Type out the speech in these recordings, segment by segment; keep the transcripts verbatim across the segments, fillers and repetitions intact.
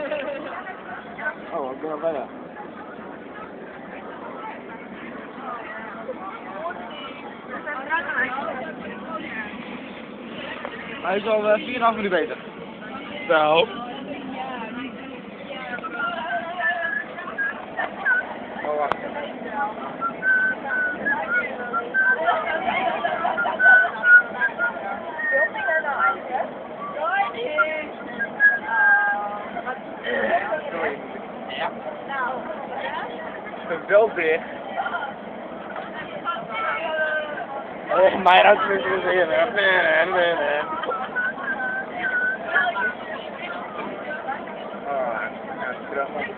Oh, ik ben al bijna. Hij is al uh, vier komma vijf minuten beter. Nou. Oh, wacht. Ja. Ik ben wel dicht. Eh, maar dat is weer zin, hè. Nee, nee, nee, nee. Oh, ja, grappig.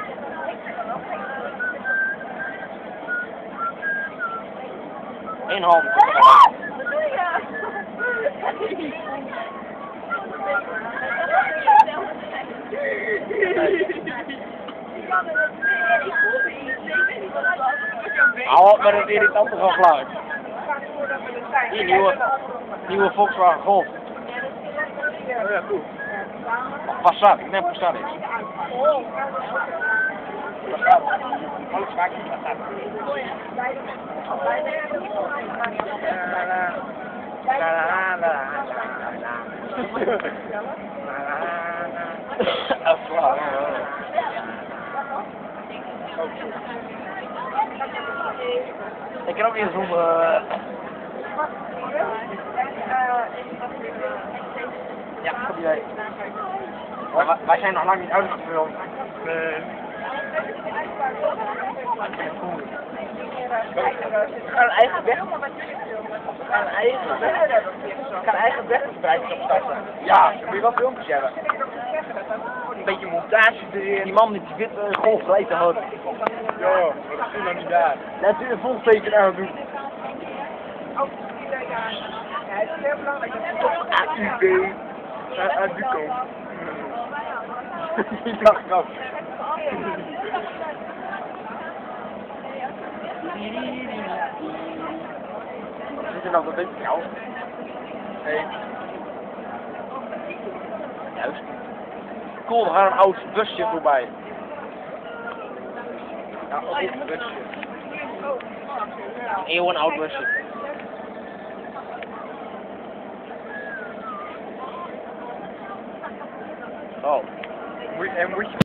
Eén hand. Hou op met het irritante van geluid. Die nieuwe, nieuwe Volkswagen Golf. Oh ja, goed. Passat, ik neem Passat is. Passat. Alles maakt niet Passat. La la la la la la. Ik heb ook eens om. Uh... Ja, goed idee. Maar wij zijn nog lang niet uitgefilmd. Nee. We gaan een eigen weg. We gaan een eigen weg. We gaan een eigen wegverspreiding opstarten. Ja, dan moet je wel filmpjes hebben. Een beetje montage erin. Die man met die witte uh, golf rijdt te houden. Ja, maar dat is nog niet daar. Net u een volsteken aan het doen. Het is heel belangrijk dat A U B aan die kant. Die dacht ik ook. Zit er nog een beetje koud? Nee. Juist. Cool, er gaat een oud busje voorbij. Ja, een oud busje. Een eeuwen oud busje. Oh. Moet je, en moet je